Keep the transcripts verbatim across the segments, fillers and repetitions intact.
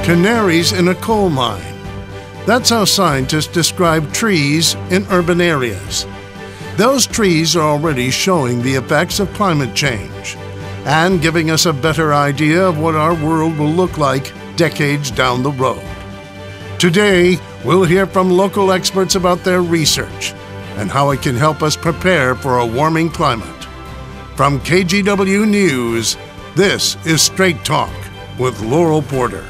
Canaries in a coal mine. That's how scientists describe trees in urban areas. Those trees are already showing the effects of climate change and giving us a better idea of what our world will look like decades down the road. Today, we'll hear from local experts about their research and how it can help us prepare for a warming climate. From K G W News, this is Straight Talk with Laurel Porter.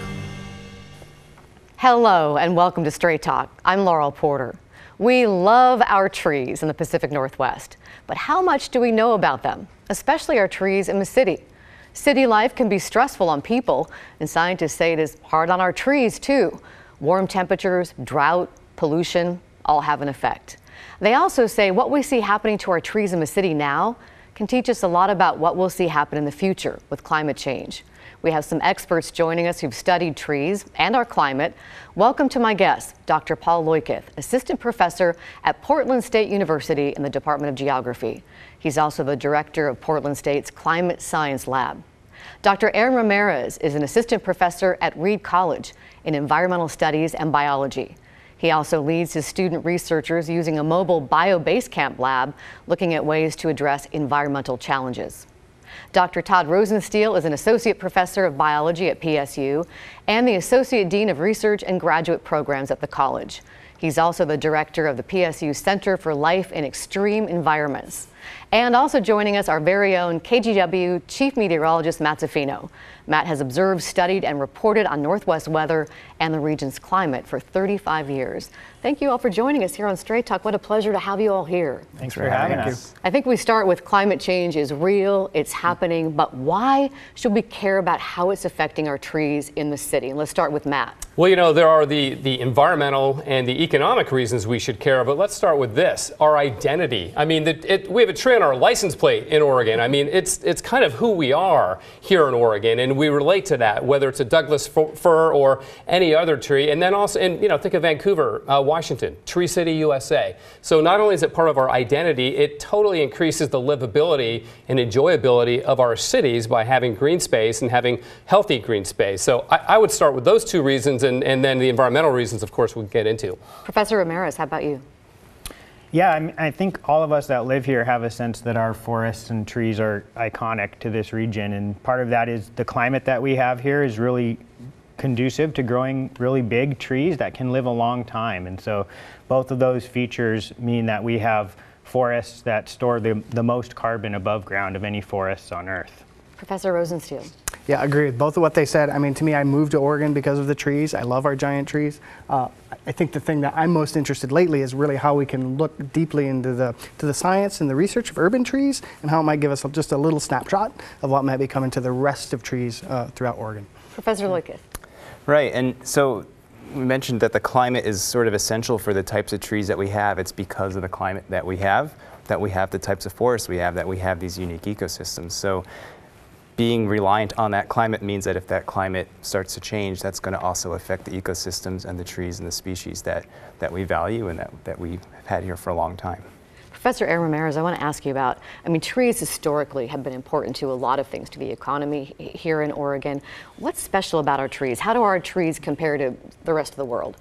Hello and welcome to Straight Talk. I'm Laurel Porter. We love our trees in the Pacific Northwest, but how much do we know about them, especially our trees in the city? City life can be stressful on people, and scientists say it is hard on our trees too. Warm temperatures, drought, pollution all have an effect. They also say what we see happening to our trees in the city now can teach us a lot about what we'll see happen in the future with climate change. We have some experts joining us who've studied trees and our climate. Welcome to my guest, Doctor Paul Loiketh, Assistant Professor at Portland State University in the Department of Geography. He's also the Director of Portland State's Climate Science Lab. Doctor Aaron Ramirez is an Assistant Professor at Reed College in Environmental Studies and Biology. He also leads his student researchers using a mobile bio-base camp lab looking at ways to address environmental challenges. Doctor Todd Rosenstiel is an Associate Professor of Biology at P S U and the Associate Dean of Research and Graduate Programs at the college. He's also the Director of the P S U Center for Life in Extreme Environments. And also joining us, our very own K G W Chief Meteorologist Matt Zaffino. Matt has observed, studied, and reported on Northwest weather and the region's climate for thirty-five years. Thank you all for joining us here on Straight Talk. What a pleasure to have you all here. Thanks, Thanks for having us. I think we start with climate change is real, it's happening, but why should we care about how it's affecting our trees in the city? And let's start with Matt. Well, you know, there are the, the environmental and the economic reasons we should care, but let's start with this, our identity. I mean, the, it, we have a tree on our license plate in Oregon. I mean, it's, it's kind of who we are here in Oregon, and we relate to that, whether it's a Douglas fir or any other tree. And then also, and, you know, think of Vancouver, uh, Washington, Tree City, U S A. So not only is it part of our identity, it totally increases the livability and enjoyability of our cities by having green space and having healthy green space. So I, I would start with those two reasons, and, and then the environmental reasons, of course, we'll get into. Professor Ramirez, how about you? Yeah, I, mean, I think all of us that live here have a sense that our forests and trees are iconic to this region, and part of that is the climate that we have here is really conducive to growing really big trees that can live a long time. And so both of those features mean that we have forests that store the, the most carbon above ground of any forests on Earth. Professor Rosenstiel. Yeah, I agree with both of what they said. I mean, to me, I moved to Oregon because of the trees. I love our giant trees. Uh, I think the thing that I'm most interested lately is really how we can look deeply into the to the science and the research of urban trees and how it might give us just a little snapshot of what might be coming to the rest of trees uh, throughout Oregon. Professor Loiketh. Right, and so we mentioned that the climate is sort of essential for the types of trees that we have. It's because of the climate that we have, that we have the types of forests we have, that we have these unique ecosystems. So being reliant on that climate means that if that climate starts to change, that's going to also affect the ecosystems and the trees and the species that, that we value and that, that we've had here for a long time. Professor Aaron Ramirez, I want to ask you about, I mean, trees historically have been important to a lot of things, to the economy here in Oregon. What's special about our trees? How do our trees compare to the rest of the world?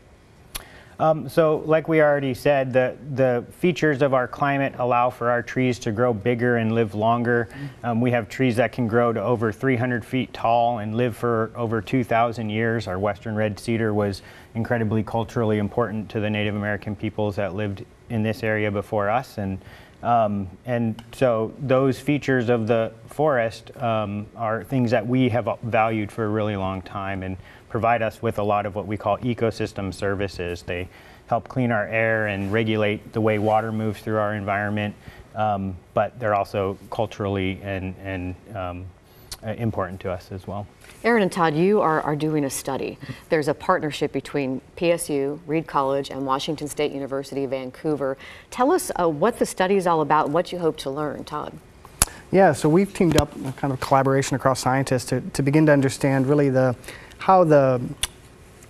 Um, so like we already said, the, the features of our climate allow for our trees to grow bigger and live longer. Um, we have trees that can grow to over three hundred feet tall and live for over two thousand years. Our western red cedar was incredibly culturally important to the Native American peoples that lived in this area before us. And, um, and so those features of the forest um, are things that we have valued for a really long time and provide us with a lot of what we call ecosystem services. They help clean our air and regulate the way water moves through our environment, um, but they're also culturally and, and um, important to us as well. Aaron and Todd, you are, are doing a study. There's a partnership between P S U, Reed College, and Washington State University, Vancouver. Tell us uh, what the study is all about, what you hope to learn. Todd. Yeah, so we've teamed up a kind of collaboration across scientists to, to begin to understand really the how the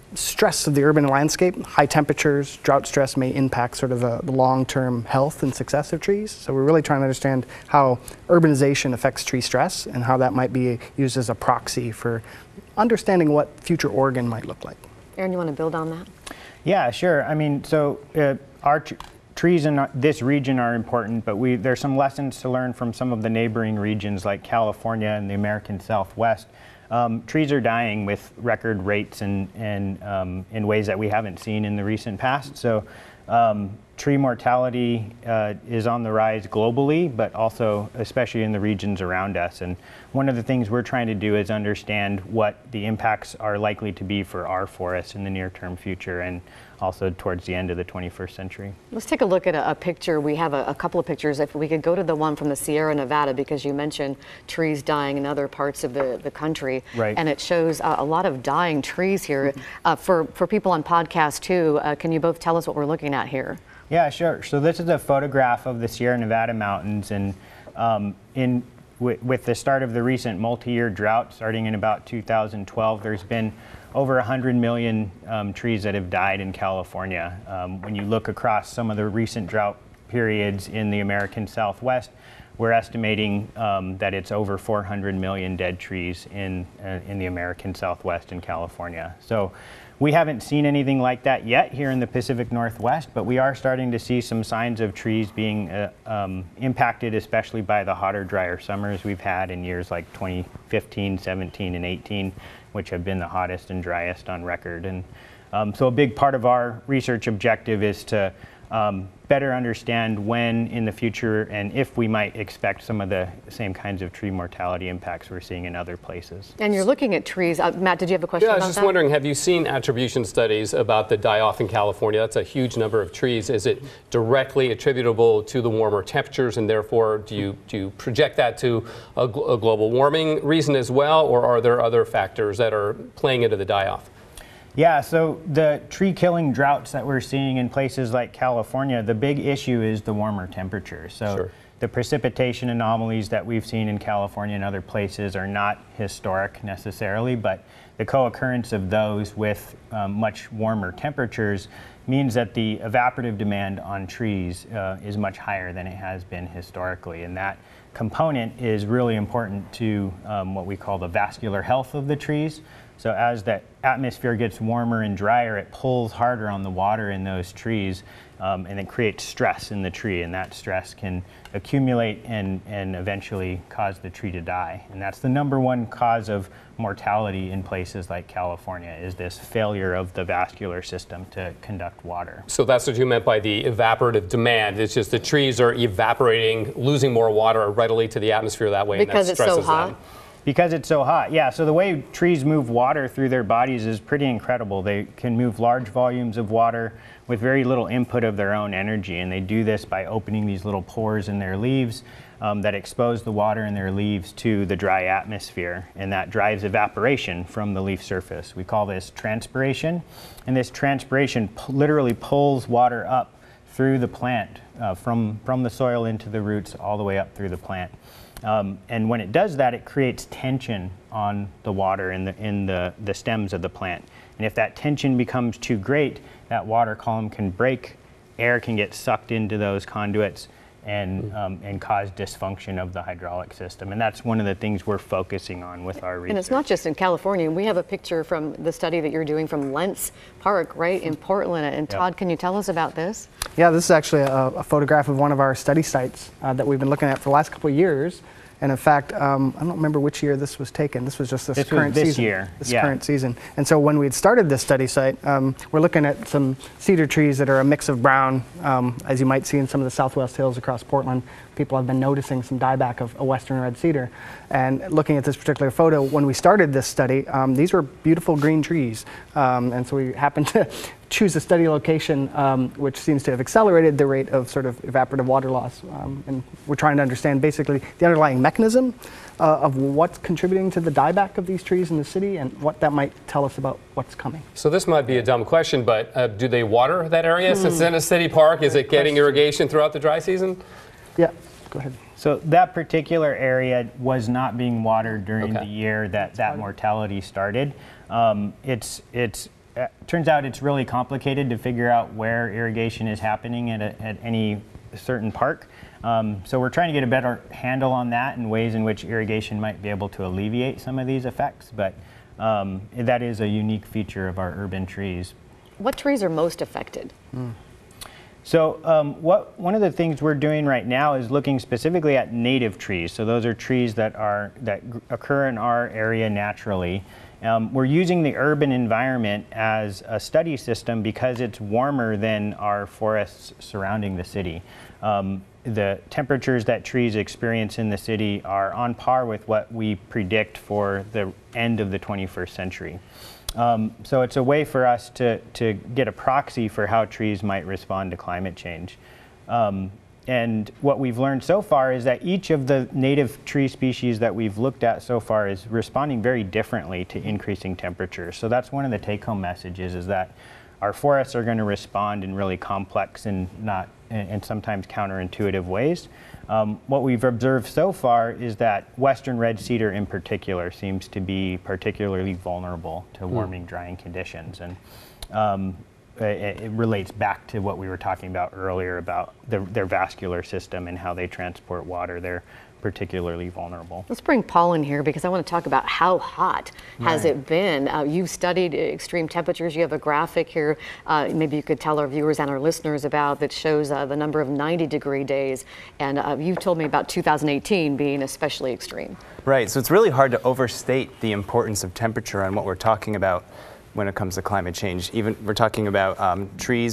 stress of the urban landscape, high temperatures, drought stress may impact sort of the, the long-term health and success of trees. So we're really trying to understand how urbanization affects tree stress and how that might be used as a proxy for understanding what future Oregon might look like. Aaron, you want to build on that? Yeah, sure. I mean, so uh, our tr trees in our, this region are important, but we there's some lessons to learn from some of the neighboring regions like California and the American Southwest. Um, trees are dying with record rates and, and um, in ways that we haven't seen in the recent past. So um, tree mortality uh, is on the rise globally, but also especially in the regions around us. And one of the things we're trying to do is understand what the impacts are likely to be for our forests in the near-term future and also towards the end of the twenty-first century. Let's take a look at a, a picture. We have a, a couple of pictures. If we could go to the one from the Sierra Nevada, because you mentioned trees dying in other parts of the, the country. Right. And it shows uh, a lot of dying trees here. Uh, for, for people on podcast too, uh, can you both tell us what we're looking at here? Yeah, sure. So this is a photograph of the Sierra Nevada mountains, and um, in with the start of the recent multi-year drought, starting in about two thousand twelve, there's been over one hundred million um, trees that have died in California. Um, when you look across some of the recent drought periods in the American Southwest, we're estimating um, that it's over four hundred million dead trees in, uh, in the American Southwest in California. So we haven't seen anything like that yet here in the Pacific Northwest, but we are starting to see some signs of trees being uh, um, impacted, especially by the hotter, drier summers we've had in years like twenty fifteen, seventeen, and eighteen, which have been the hottest and driest on record. And um, so a big part of our research objective is to um, better understand when in the future and if we might expect some of the same kinds of tree mortality impacts we're seeing in other places. And you're looking at trees. Uh, Matt, did you have a question Yeah, I about was just that? wondering, have you seen attribution studies about the die-off in California? That's a huge number of trees. Is it directly attributable to the warmer temperatures, and therefore do you, do you project that to a, gl a global warming reason as well, or are there other factors that are playing into the die-off? Yeah, so the tree killing droughts that we're seeing in places like California, the big issue is the warmer temperatures. So Sure. the precipitation anomalies that we've seen in California and other places are not historic necessarily, but the co-occurrence of those with um, much warmer temperatures means that the evaporative demand on trees uh, is much higher than it has been historically. And that component is really important to um, what we call the vascular health of the trees. So as the atmosphere gets warmer and drier, it pulls harder on the water in those trees, um, and it creates stress in the tree, and that stress can accumulate and, and eventually cause the tree to die. And that's the number one cause of mortality in places like California, is this failure of the vascular system to conduct water. So that's what you meant by the evaporative demand. It's just the trees are evaporating, losing more water readily to the atmosphere that way. Because and that it's so stresses hot? them. Because it's so hot, yeah. So the way trees move water through their bodies is pretty incredible. They can move large volumes of water with very little input of their own energy, and they do this by opening these little pores in their leaves um, that expose the water in their leaves to the dry atmosphere, and that drives evaporation from the leaf surface. We call this transpiration, and this transpiration p- literally pulls water up through the plant, uh, from, from the soil into the roots all the way up through the plant. Um, and when it does that, it creates tension on the water in the in the, the stems of the plant. And if that tension becomes too great, that water column can break, air can get sucked into those conduits and um, and cause dysfunction of the hydraulic system. And that's one of the things we're focusing on with our research. And it's not just in California. We have a picture from the study that you're doing from Lentz Park, right, in Portland. And Yep. Todd, can you tell us about this? Yeah, this is actually a, a photograph of one of our study sites uh, that we've been looking at for the last couple of years. And in fact, um, I don't remember which year this was taken. This was just this, This was current this season. year, This yeah. current season. And so when we had started this study site, um, we're looking at some cedar trees that are a mix of brown, um, as you might see in some of the southwest hills across Portland. People have been noticing some dieback of a western red cedar. And looking at this particular photo, when we started this study, um, these were beautiful green trees. Um, and so we happened to choose a study location um, which seems to have accelerated the rate of sort of evaporative water loss. Um, and we're trying to understand basically the underlying mechanism uh, of what's contributing to the dieback of these trees in the city and what that might tell us about what's coming. So this might be a dumb question, but uh, do they water that area since it's in a city park? Is it getting irrigation throughout the dry season? Yeah, go ahead. So that particular area was not being watered during Okay. the year that that mortality started. Um, it's it's uh, turns out it's really complicated to figure out where irrigation is happening at, a, at any certain park. Um, so we're trying to get a better handle on that and ways in which irrigation might be able to alleviate some of these effects, but um, that is a unique feature of our urban trees. What trees are most affected? Mm. So um, what, one of the things we're doing right now is looking specifically at native trees. So those are trees that, are, that occur in our area naturally. Um, we're using the urban environment as a study system because it's warmer than our forests surrounding the city. Um, the temperatures that trees experience in the city are on par with what we predict for the end of the twenty-first century. Um, so it's a way for us to, to get a proxy for how trees might respond to climate change. Um, and what we've learned so far is that each of the native tree species that we've looked at so far is responding very differently to increasing temperatures. So that's one of the take-home messages, is that our forests are going to respond in really complex and not and sometimes counterintuitive ways. Um, what we've observed so far is that western red cedar in particular seems to be particularly vulnerable to warming, mm. drying conditions. And um, it, it relates back to what we were talking about earlier about the, their vascular system and how they transport water. They're particularly vulnerable. Let's bring Paul in here because I want to talk about how hot has right. it been. Uh, you've studied extreme temperatures. You have a graphic here. Uh, maybe you could tell our viewers and our listeners about that shows uh, the number of ninety degree days. And uh, you've told me about two thousand eighteen being especially extreme. Right. So it's really hard to overstate the importance of temperature on what we're talking about when it comes to climate change. Even we're talking about um, trees.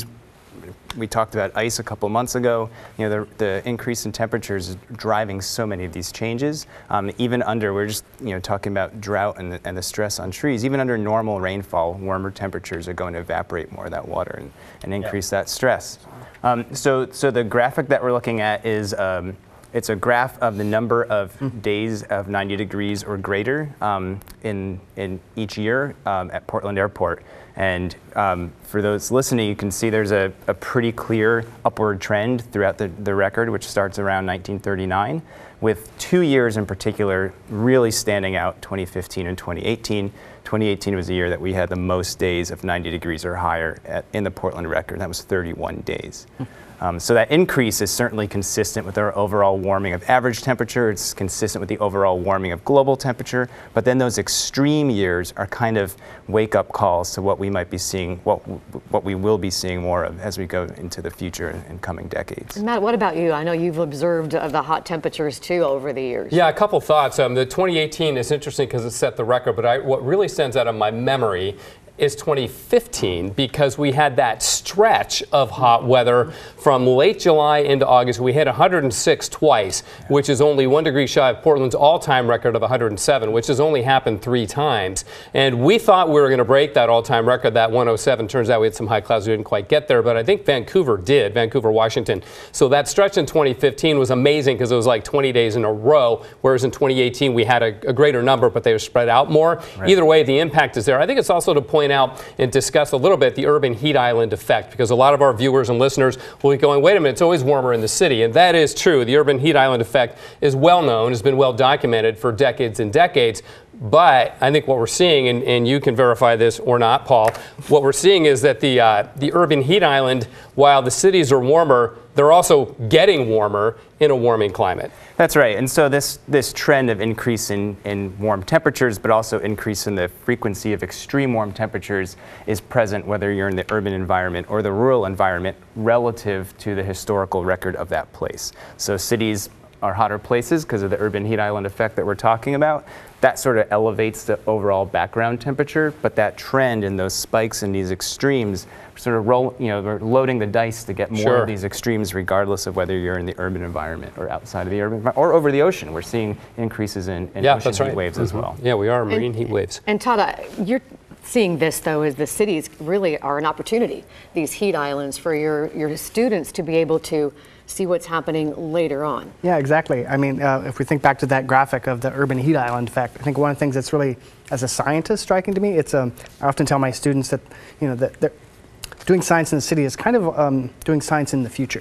We talked about ice a couple months ago. You know, the, the increase in temperatures is driving so many of these changes. Um, even under, we're just you know talking about drought and the, and the stress on trees. Even under normal rainfall, warmer temperatures are going to evaporate more of that water and, and increase yeah. that stress. Um, so, so the graphic that we're looking at is um, it's a graph of the number of mm. days of ninety degrees or greater um, in in each year um, at Portland Airport. And um, for those listening, you can see there's a, a pretty clear upward trend throughout the, the record, which starts around nineteen thirty-nine, with two years in particular really standing out, twenty fifteen and twenty eighteen. twenty eighteen was the year that we had the most days of ninety degrees or higher at, in the Portland record. That was thirty-one days. Um, so that increase is certainly consistent with our overall warming of average temperature. It's consistent with the overall warming of global temperature. But then those extreme years are kind of wake-up calls to what we might be seeing, what what we will be seeing more of as we go into the future in, in coming decades. And Matt, what about you? I know you've observed uh, the hot temperatures too over the years. Yeah, a couple thoughts. Um, the twenty eighteen is interesting because it set the record, but I, what really stands out of my memory is twenty fifteen, because we had that stretch of hot weather from late July into August. We hit one hundred six twice, which is only one degree shy of Portland's all-time record of one hundred seven, which has only happened three times. And we thought we were going to break that all-time record, that one oh seven. Turns out we had some high clouds. We didn't quite get there, but I think Vancouver did, Vancouver, Washington. So that stretch in twenty fifteen was amazing because it was like twenty days in a row, whereas in twenty eighteen we had a, a greater number, but they were spread out more. Right. Either way, the impact is there. I think it's also to point out and discuss a little bit the urban heat island effect, because a lot of our viewers and listeners will be going, wait a minute, it's always warmer in the city. And that is true. The urban heat island effect is well known, has been well documented for decades and decades. But I think what we're seeing, and, and you can verify this or not, Paul, what we're seeing is that the, uh, the urban heat island, while the cities are warmer, they're also getting warmer in a warming climate. That's right. And so this, this trend of increase in, in warm temperatures, but also increase in the frequency of extreme warm temperatures is present whether you're in the urban environment or the rural environment relative to the historical record of that place. So cities are hotter places because of the urban heat island effect that we're talking about. That sort of elevates the overall background temperature, but that trend and those spikes in these extremes sort of roll, you know, we're loading the dice to get more Sure. of these extremes regardless of whether you're in the urban environment or outside of the urban environment or over the ocean. We're seeing increases in, in yeah, ocean that's heat right. waves mm-hmm. as well. Yeah, we are marine and, heat waves. And Todd, uh, you're seeing this though as the cities really are an opportunity, these heat islands, for your, your students to be able to see what's happening later on. Yeah, exactly. I mean, uh, if we think back to that graphic of the urban heat island effect, I think one of the things that's really, as a scientist, striking to me, it's um, I often tell my students that, you know, that they're doing science in the city is kind of um, doing science in the future.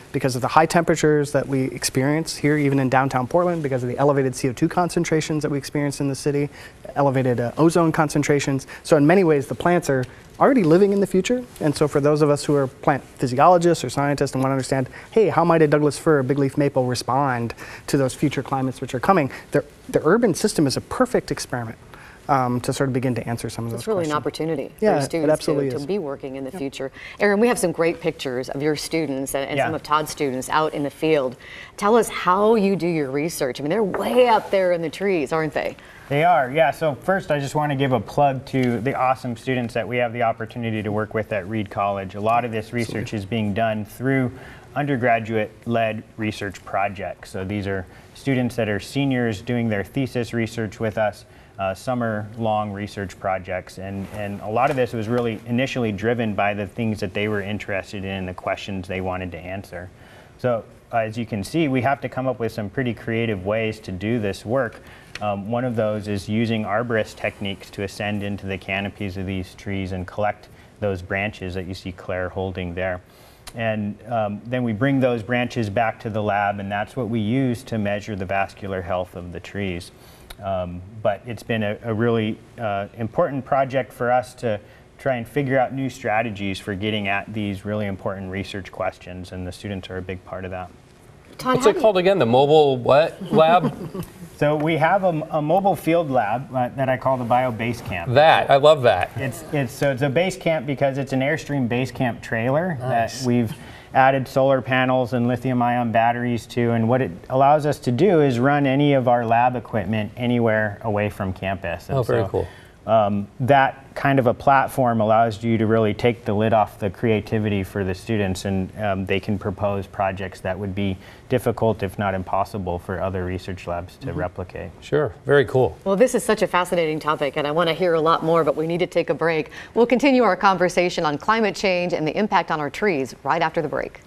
because of the high temperatures that we experience here, even in downtown Portland, because of the elevated C O two concentrations that we experience in the city, elevated uh, ozone concentrations. So in many ways, the plants are already living in the future. And so for those of us who are plant physiologists or scientists and want to understand, hey, how might a Douglas fir or big leaf maple respond to those future climates which are coming, the, the urban system is a perfect experiment. Um, to sort of begin to answer some of those It's really questions. an opportunity Yeah, for it students absolutely to, is. to be working in the future. Aaron, we have some great pictures of your students and, and Yeah. some of Todd's students out in the field. Tell us how you do your research. I mean, they're way up there in the trees, aren't they? They are, yeah. So first, I just want to give a plug to the awesome students that we have the opportunity to work with at Reed College. A lot of this research is being done through undergraduate-led research projects. So these are students that are seniors doing their thesis research with us, uh, summer-long research projects. And, and a lot of this was really initially driven by the things that they were interested in, the questions they wanted to answer. So uh, as you can see, we have to come up with some pretty creative ways to do this work. Um, one of those is using arborist techniques to ascend into the canopies of these trees and collect those branches that you see Claire holding there. And um, then we bring those branches back to the lab, and that's what we use to measure the vascular health of the trees. Um, but it's been a, a really uh, important project for us to try and figure out new strategies for getting at these really important research questions, and the students are a big part of that. Todd, What's how it do you- called again? The mobile what lab? So we have a, a mobile field lab uh, that I call the Bio Base Camp. That I love that. It's, it's, so it's a base camp because it's an Airstream base camp trailer Nice. that we've added solar panels and lithium ion batteries to, and what it allows us to do is run any of our lab equipment anywhere away from campus. And Oh, very so, cool. Um, that kind of a platform allows you to really take the lid off the creativity for the students, and um, they can propose projects that would be difficult, if not impossible, for other research labs to replicate. Sure, very cool. Well, this is such a fascinating topic, and I want to hear a lot more, but we need to take a break. We'll continue our conversation on climate change and the impact on our trees right after the break.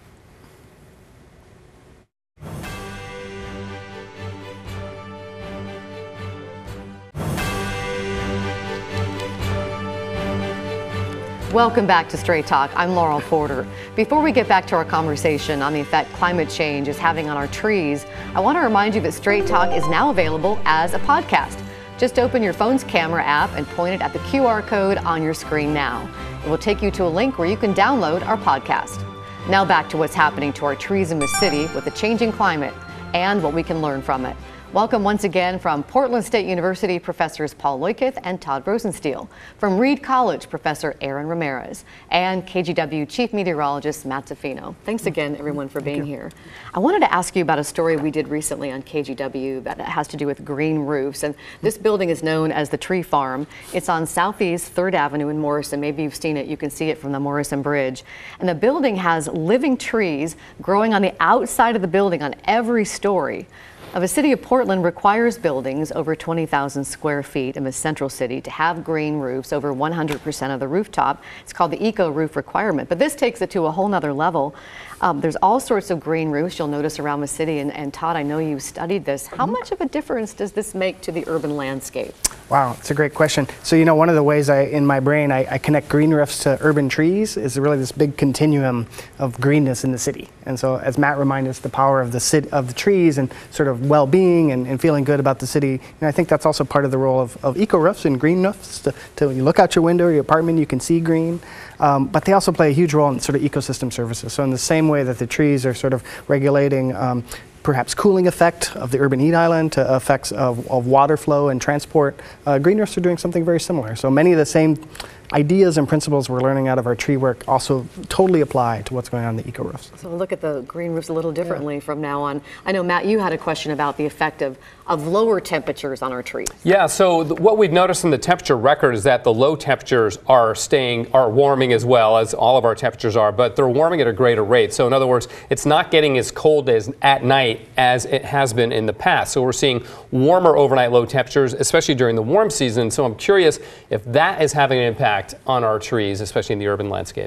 Welcome back to Straight Talk. I'm Laurel Porter. Before we get back to our conversation on the effect climate change is having on our trees, I want to remind you that Straight Talk is now available as a podcast. Just open your phone's camera app and point it at the Q R code on your screen now. It will take you to a link where you can download our podcast. Now back to what's happening to our trees in the city with the changing climate and what we can learn from it. Welcome once again from Portland State University, Professors Paul Leuketh and Todd Rosenstiel. From Reed College, Professor Aaron Ramirez. And K G W Chief Meteorologist Matt Zaffino. Thanks again, everyone, for being here. I wanted to ask you about a story we did recently on K G W that has to do with green roofs. And this building is known as the Tree Farm. It's on Southeast third Avenue in Morrison. Maybe you've seen it. You can see it from the Morrison Bridge. And the building has living trees growing on the outside of the building on every story. Now, the city of Portland requires buildings over twenty thousand square feet in the central city to have green roofs over one hundred percent of the rooftop. It's called the Eco Roof Requirement, but this takes it to a whole nother level. Um, there's all sorts of green roofs you'll notice around the city, and, and Todd, I know you studied this. How much of a difference does this make to the urban landscape? Wow, it's a great question. So, you know, one of the ways I, in my brain, I, I connect green roofs to urban trees is really this big continuum of greenness in the city. And so, as Matt reminded us, the power of the city, of the trees and sort of well-being and, and feeling good about the city. And I think that's also part of the role of, of eco roofs and green roofs. To, to when you look out your window, your apartment, you can see green. Um, but they also play a huge role in sort of ecosystem services. So in the same way that the trees are sort of regulating um, perhaps cooling effect of the urban heat island to effects of, of water flow and transport, uh, green roofs are doing something very similar. So many of the same ideas and principles we're learning out of our tree work also totally apply to what's going on in the eco roofs. So we'll look at the green roofs a little differently yeah. from now on. I know, Matt, you had a question about the effect of, of lower temperatures on our trees. Yeah, so th- what we've noticed in the temperature record is that the low temperatures are staying, are warming as well as all of our temperatures are, but they're warming at a greater rate. So in other words, it's not getting as cold as at night as it has been in the past. So we're seeing warmer overnight low temperatures, especially during the warm season. So I'm curious if that is having an impact on our trees, especially in the urban landscape.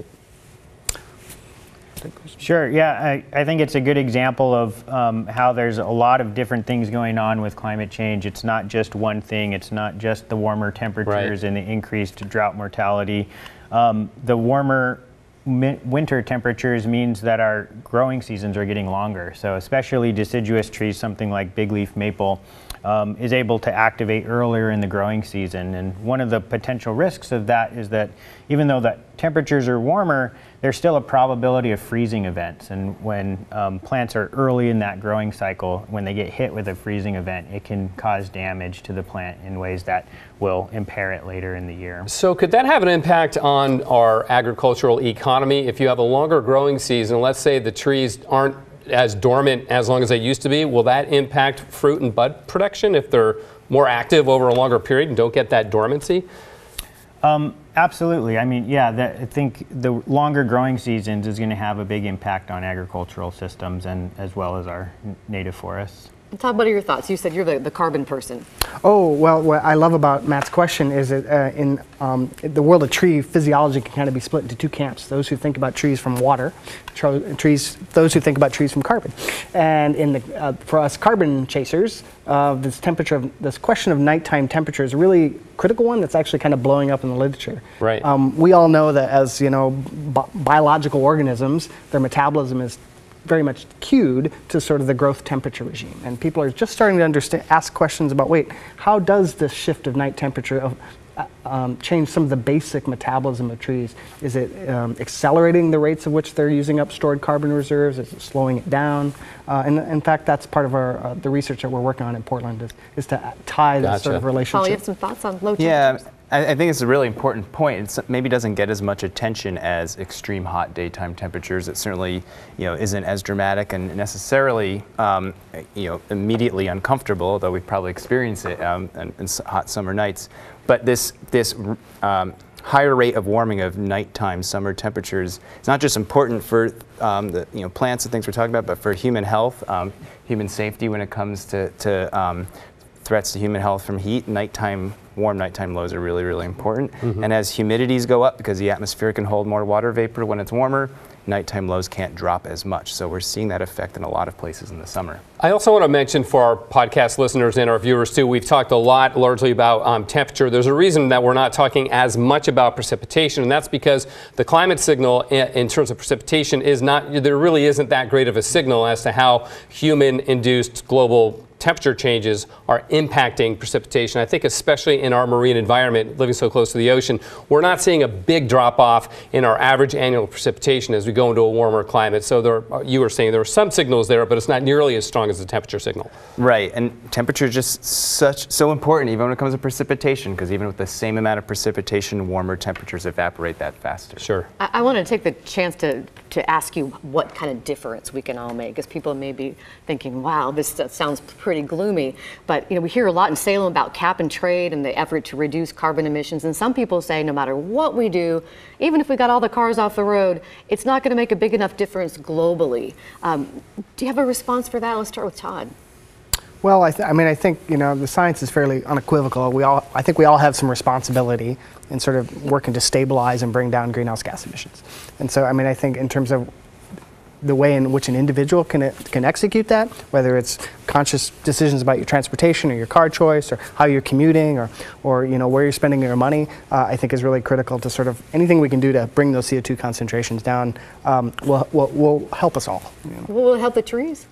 Sure, yeah, I, I think it's a good example of um, how there's a lot of different things going on with climate change. It's not just one thing. It's not just the warmer temperatures right. and the increased drought mortality. Um, the warmer mi- winter temperatures means that our growing seasons are getting longer. So especially deciduous trees, something like big leaf maple, um, is able to activate earlier in the growing season. And one of the potential risks of that is that even though the temperatures are warmer, there's still a probability of freezing events. And when um, plants are early in that growing cycle, when they get hit with a freezing event, it can cause damage to the plant in ways that will impair it later in the year. So could that have an impact on our agricultural economy? If you have a longer growing season, let's say the trees aren't as dormant as long as they used to be, will that impact fruit and bud production if they're more active over a longer period and don't get that dormancy? Um, absolutely. I mean, yeah, that, I think the longer growing seasons is going to have a big impact on agricultural systems and as well as our n- native forests. Todd, what are your thoughts? You said you're the, the carbon person. Oh, well, what I love about Matt's question is that uh, in um, the world of tree physiology can kind of be split into two camps. Those who think about trees from water, tro- trees, those who think about trees from carbon. And in the, uh, for us carbon chasers, uh, this temperature, of, this question of nighttime temperature is a really critical one that's actually kind of blowing up in the literature. Right. Um, we all know that as, you know, bi- biological organisms, their metabolism is very much cued to sort of the growth temperature regime. And people are just starting to understand, ask questions about, wait, how does this shift of night temperature of, uh, um, change some of the basic metabolism of trees? Is it um, accelerating the rates at which they're using up stored carbon reserves? Is it slowing it down? Uh, and in fact, that's part of our uh, the research that we're working on in Portland is, is to tie Gotcha. this sort of relationship. Paul, you have some thoughts on low Yeah, temperatures? I, I think it's a really important point. It maybe doesn't get as much attention as extreme hot daytime temperatures. It certainly, you know, isn't as dramatic and necessarily, um, you know, immediately uncomfortable, although we probably experience it um, in, in hot summer nights. But this this um, higher rate of warming of nighttime summer temperatures is not just important for um, the you know plants and things we're talking about, but for human health, um, human safety when it comes to to um, threats to human health from heat. Nighttime, warm nighttime lows are really, really important. Mm-hmm. And as humidities go up, because the atmosphere can hold more water vapor when it's warmer, nighttime lows can't drop as much. So we're seeing that effect in a lot of places in the summer. I also want to mention for our podcast listeners and our viewers too, we've talked a lot largely about um, temperature. There's a reason that we're not talking as much about precipitation, and that's because the climate signal in, in terms of precipitation is not, there really isn't that great of a signal as to how human-induced global temperature changes are impacting precipitation. I think especially in our marine environment, living so close to the ocean, we're not seeing a big drop off in our average annual precipitation as we go into a warmer climate. So there, are, you were saying there are some signals there, but it's not nearly as strong as the temperature signal. Right, and temperature is just such so important even when it comes to precipitation, because even with the same amount of precipitation, warmer temperatures evaporate that faster. Sure. I, I want to take the chance to, to ask you what kind of difference we can all make, because people may be thinking, wow, this uh, sounds pretty gloomy. But you know, we hear a lot in Salem about cap and trade and the effort to reduce carbon emissions. And some people say no matter what we do, even if we got all the cars off the road, it's not going to make a big enough difference globally. Um, do you have a response for that? Let's start with Todd. Well, I, th- I mean, I think, you know, the science is fairly unequivocal. We all, I think we all have some responsibility in sort of working to stabilize and bring down greenhouse gas emissions. And so, I mean, I think in terms of the way in which an individual can can execute that, whether it's conscious decisions about your transportation or your car choice or how you're commuting or, or you know, where you're spending your money, uh, I think is really critical to sort of anything we can do to bring those C O two concentrations down um, will, will, will help us all. You know. Will it help the trees?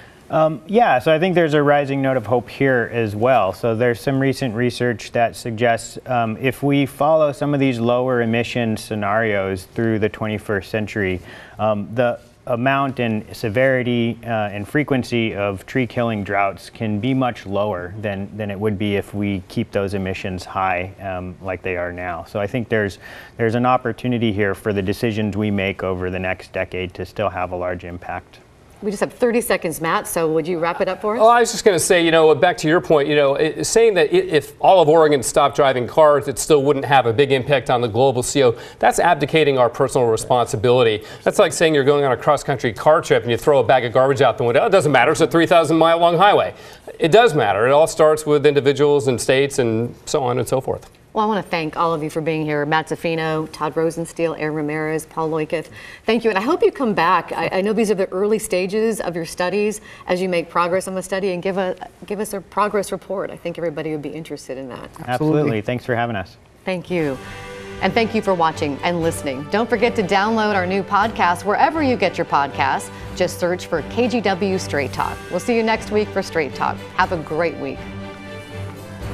Um, yeah, so I think there's a rising note of hope here as well. So there's some recent research that suggests um, if we follow some of these lower emission scenarios through the twenty-first century, um, the amount and severity uh, and frequency of tree killing droughts can be much lower than, than it would be if we keep those emissions high um, like they are now. So I think there's there's an opportunity here for the decisions we make over the next decade to still have a large impact. We just have thirty seconds, Matt, so would you wrap it up for us? Oh, I was just going to say, you know, back to your point, you know, it, saying that if all of Oregon stopped driving cars, it still wouldn't have a big impact on the global C O. That's abdicating our personal responsibility. That's like saying you're going on a cross-country car trip and you throw a bag of garbage out the window. It doesn't matter. It's a three thousand mile long highway. It does matter. It all starts with individuals and states and so on and so forth. Well, I want to thank all of you for being here. Matt Zaffino, Todd Rosenstiel, Aaron Ramirez, Paul Leuketh. Thank you. And I hope you come back. I, I know these are the early stages of your studies as you make progress on the study, and give, a, give us a progress report. I think everybody would be interested in that. Absolutely. Absolutely. Thanks for having us. Thank you. And thank you for watching and listening. Don't forget to download our new podcast wherever you get your podcasts. Just search for K G W Straight Talk. We'll see you next week for Straight Talk. Have a great week.